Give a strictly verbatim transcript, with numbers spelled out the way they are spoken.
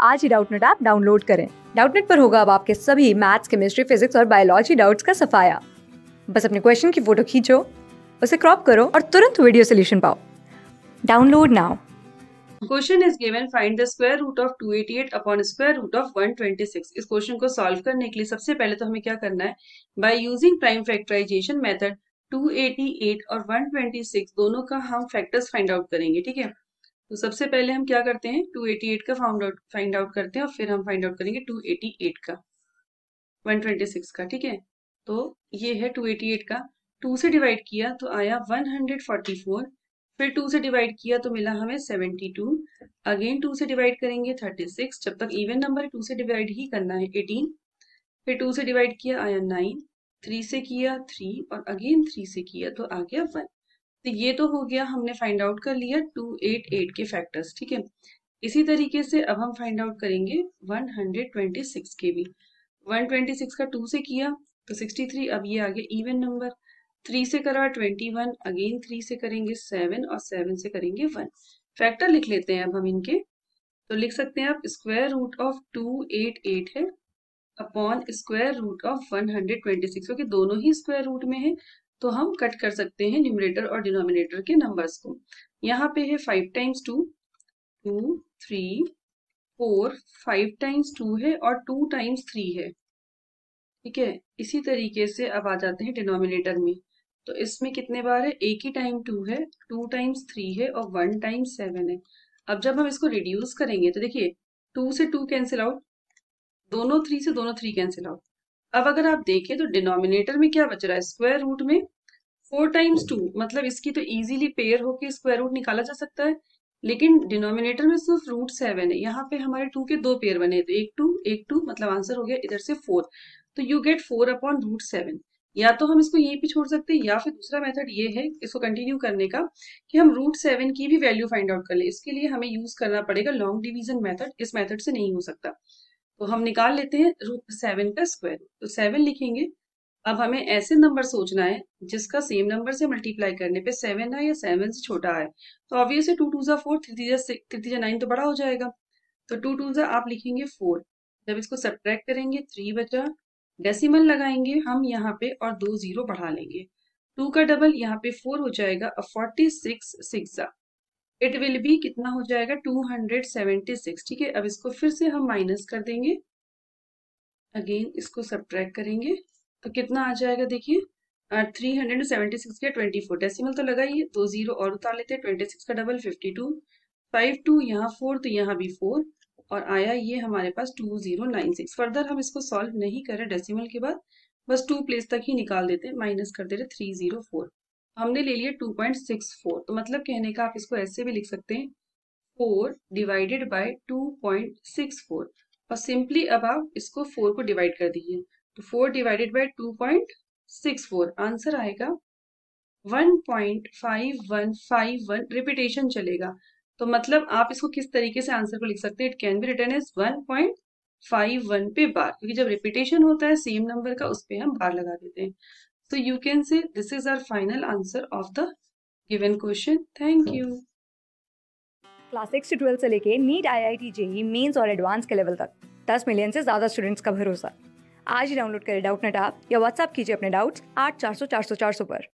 आज ही Doubtnut app download करें। डाउटनेट पर होगा अब आपके सभी मैथ्स, केमिस्ट्री, फिजिक्स और बायोलॉजी डाउट्स का सफाया। बस अपने क्वेश्चन की फोटो खींचो, उसे क्रॉप करो और तुरंत वीडियो सोल्यूशन पाओ। Download now. Question is given, find the square root of two eighty eight upon square root of one twenty six. इस क्वेश्चन को सॉल्व करने के लिए सबसे पहले तो हमें क्या करना है, by using prime factorisation method two eighty eight और वन ट्वेंटी सिक्स दोनों का हम फैक्टर्स फाइंड आउट करेंगे। ठीक है, तो सबसे पहले हम क्या करते हैं, टू एटी एट का फाइंड आउट फाइंड आउट करते हैं और फिर हम फाइंड आउट करेंगे टू एटी एट का, वन ट्वेंटी सिक्स का। ठीक है, तो ये है टू एटी एट का, टू से डिवाइड किया तो आया वन हंड्रेड फोर्टी फोर, फिर टू से डिवाइड किया तो मिला हमें सेवेंटी टू, अगेन टू से डिवाइड करेंगे थर्टी सिक्स, जब तक इवन नंबर है टू से डिवाइड ही करना है एटीन, फिर टू से डिवाइड किया आया नाइन, थ्री से किया थ्री और अगेन थ्री से किया तो आ गया वन। तो ये तो हो गया, हमने फाइंड आउट कर लिया टू एटी एट के फैक्टर्स। ठीक है, इसी तरीके से अब हम फाइंड आउट करेंगे वन हंड्रेड ट्वेंटी सिक्स के भी। वन ट्वेंटी सिक्स का टू से किया तो सिक्सटी थ्री, अब ये आ गया इवन नंबर, थ्री से करा ट्वेंटी वन, अगेन थ्री से करेंगे सेवन और सेवन से करेंगे वन। फैक्टर लिख लेते हैं अब हम इनके, तो लिख सकते हैं आप square root of two eighty eight है upon square root of one hundred twenty six, क्योंकि दोनों ही स्क्वायर रूट में है तो हम कट कर सकते हैं न्यूमरेटर और डिनोमिनेटर के नंबर्स को। यहाँ पे है five times two, two three four, five times two है और टू टाइम्स थ्री है। ठीक है, इसी तरीके से अब आ जाते हैं डिनोमिनेटर में, तो इसमें कितने बार है, एक ही टाइम टू है, टू टाइम्स थ्री है और वन टाइम्स सेवन है। अब जब हम इसको रिड्यूस करेंगे तो देखिए, टू से टू कैंसिल आउट, दोनों थ्री से दोनों थ्री कैंसिल आउट। अब अगर आप देखें तो डिनोमिनेटर में क्या बच रहा है, स्क्वायर रूट में फोर टाइम्स टू, मतलब इसकी तो इजीली पेयर होके स्क्वायर रूट निकाला जा सकता है, लेकिन डिनोमिनेटर में सिर्फ रूट सेवन है, यहाँ पे हमारे टू के दो पेयर बने, तो एक टू एक टू, मतलब आंसर हो गया इधर से फोर, तो you get four upon root seven. या तो हम इसको यहीं पे छोड़ सकते हैं, या फिर दूसरा मेथड ये है इसको कंटिन्यू करने का कि हम रूट सेवन की भी वैल्यू फाइंड आउट कर ले। इसके लिए हमें यूज करना पड़ेगा लॉन्ग डिवीजन मेथड, इस मेथड से नहीं हो सकता। तो हम निकाल लेते हैं रूट सेवन का स्क्वायर, तो सेवन लिखेंगे। अब हमें ऐसे नंबर सोचना है जिसका सेम नंबर से मल्टीप्लाई करने पे सेवन है या सेवन से छोटा है, तो ऑब्वियसली टू टू जा फोर, थ्री थ्री जा सिक्स, थ्री थ्री जा नाइन तो बड़ा हो जाएगा, तो टू टू जा आप लिखेंगे फोर, जब इसको सब्ट्रैक्ट करेंगे थ्री बचा, डेसिमल लगाएंगे हम यहाँ पे और दो जीरो बढ़ा लेंगे, टू का डबल यहाँ पे फोर हो जाएगा, अब फोर्टी सिक्स सिक्स जा इट विल बी कितना हो जाएगा, टू हंड्रेड सेवेंटी सिक्स। ठीक है, अब इसको फिर से हम माइनस कर देंगे, अगेन इसको सब्ट्रैक्ट करेंगे तो कितना आ जाएगा, देखिए थ्री हंड्रेड सेवेंटी सिक्स के ट्वेंटी फोर, डेसिमल तो लगा ही है, दो जीरो और उतार लेते हैं, ट्वेंटी सिक्स का double fifty two, five two यहाँ फोर तो यहाँ भी फोर, और आया ये हमारे पास two zero nine six. Further हम इसको सॉल्व नहीं करें डेसिमल के बाद, बस टू प्लेस तक ही निकाल देते हैं, माइनस कर दे रहे थ्री जीरो फोर, हमने ले लिया टू पॉइंट सिक्स फोर। तो मतलब कहने का आप इसको ऐसे भी लिख सकते हैं, four divided by two point six four, और सिंपली अब आप इसको फोर को डिवाइड कर दीजिए, तो four divided by two point six four, answer आएगा one point five one five one, repetition चलेगा। तो मतलब आप इसको किस तरीके से आंसर को लिख सकते हैं, it can be written as one point five one पे बार, क्योंकि जब रिपीटेशन होता है सेम नंबर का उस पे हम बार लगा देते हैं। So you can say this is our final answer of the given question. Thank you. Class six से ट्वेल्थ से लेके NEET, I I T, JEE mains और एडवांस के लेवल तक दस मिलियन से ज्यादा स्टूडेंट्स का भरोसा। आज ही डाउनलोड करें डाउटनेट ऐप या व्हाट्सएप कीजिए अपने डाउट्स आठ चार सौ चार सौ चार सौ पर।